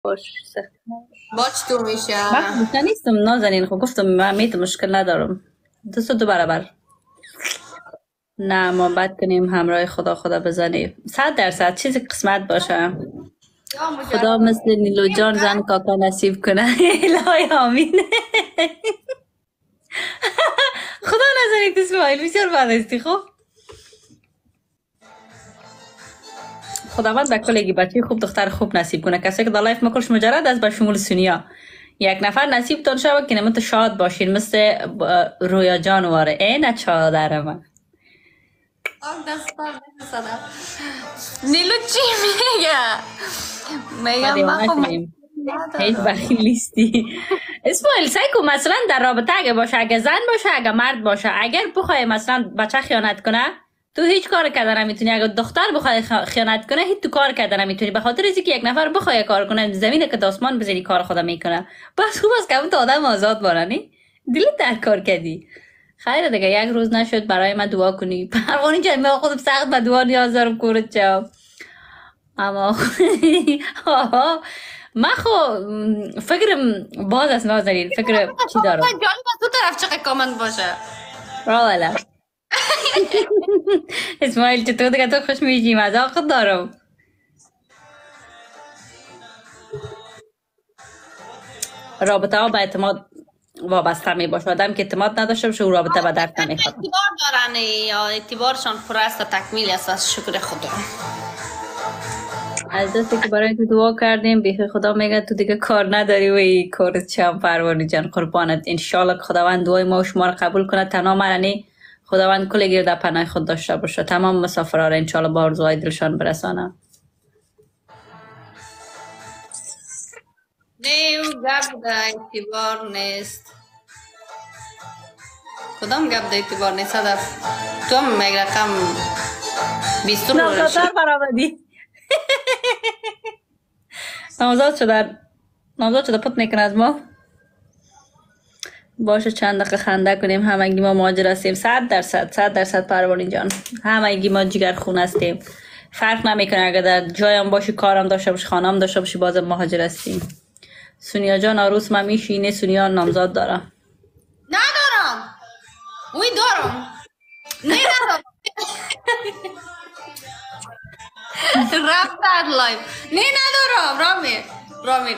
باش سخت. باچ تو میشه. من خوشحال نیستم نازنین، خب گفتم من میتونم مشکل ندارم. دو برابر. نه ما بد کنیم همراه خدا خدا بزنیم 100% چیزی قسمت باشه. یا خدا مجرد مثل نیلو جان زن کاکا نصیب کنه. الهی آمین. خدا نزنید اسماعیل بسیار بد هستی. خب خداوند به کلگی بچه خوب دختر خوب نصیب کنه. کسی که در لایف مکرش مجرد از به شمول سونیا یک نفر نصیب تان شود که نمت شاد باشین مثل رویا جان واره اینه چادر من. دست صدا نیلو چی میگه؟ ما میگم من خب هیچ بخیل نیستی. اسماعیل سعی کن مثلا در رابطه اگه باشه، اگه زن باشه اگه مرد باشه، اگر بخوای مثلا بچه خیانت کنه تو هیچ کار کردن نمیتونی. اگه دختر بخوای خیانت کنه هیچ تو کار کردن نمیتونی، به خاطر اینکه یک نفر بخوای کار کنه زمینه که داسمان بزنی کار خدا میکنه. بس خوب است که تو آدم آزاد بارنی دلت در کار کردی. خیره دیگه یک روز نشد برای من دعا کنی. پروانه جان من خودم سخت به دعا نیاز دارم کورت جا. اما من خو فکرم باز است نازنین. فکر چی دارم جان با تو طرف چقدر کامنت باشه. والا اسماعیل چطور دیگه تو خوش میشی؟ مذاق دارم. رابطه ها به اعتماد وابسته می باشه. آدم که اعتماد نداشته باشه او رابطه به درد نمیخواد. اعتبار دارن یا اعتبارشان پر است و تکمیل است از شکر خدا. از دستی که برای تو دعا کردیم بیخی خدا میگه تو دیگه کار نداری و ای کارت چم. پروانه جان قربانت. انشالله که خداوند دعای ما و شما رو قبول کنه. تنها مرنی خداوند کل گرد پناه خود داشته باشه. تمام مسافرها رو انشالله با آرزوهای دلشان برسانه. دیو گپ ده اعتبار نیست. کدام گپ ده اعتبار نیست؟ هدف تو هم میگه رقم 20 رو نامزادتر برآمدی. نامزاد شده پت میکنه از ما. باشه چند دقیقه خنده کنیم. همگی ما مهاجر هستیم. 100% پروانه جان همگی ما جگر خون هستیم. فرق نمیکنه اگر در جایم باشی، کارم داشته باشی، خانم داشته باشی، بازم مهاجر هستیم. سونیا جان عروس من میشینه. سونیا نامزاد دارم. ندارم. اوی دارم. نه ندارم. رفت در لایف. نه ندارم. رامین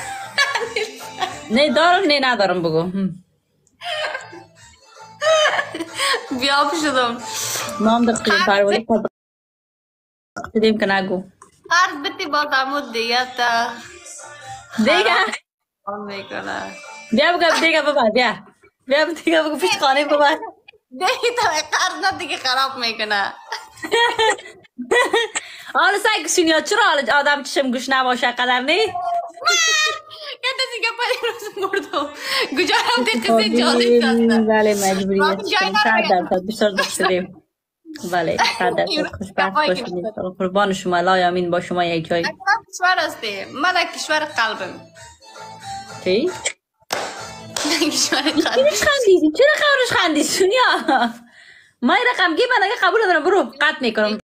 نه دارم نه ندارم بگو. بیاب شدم. ما هم دقیقه پروانه دیدیم که نگو قرض بتی با دمود دیگه تا دیگه میکنه. بیا بگو دیگه ببر. بیا دیگه بگو پیش خانه ببر. دیگه تا قرض نه دیگه خراب میکنه. حالا سعی سونیا چرا حالا آدم چشم گوش نباشه قدر نی؟ یه دستی که پلی روز مردم گجارم دی قصه جالب دسته. بله مجبوری هستیم. 100% بسیار دوست داریم. بله 100% خوشبخت باشید. قربان شما. لا امین با شما یک جای. اکرم کشور هستی. من کشور قلبم. چی؟ کشور قلبم. چرا خبرش خندی سونیا؟ ما این رقم گی من اگه قبول ندارم برو قطع میکنم.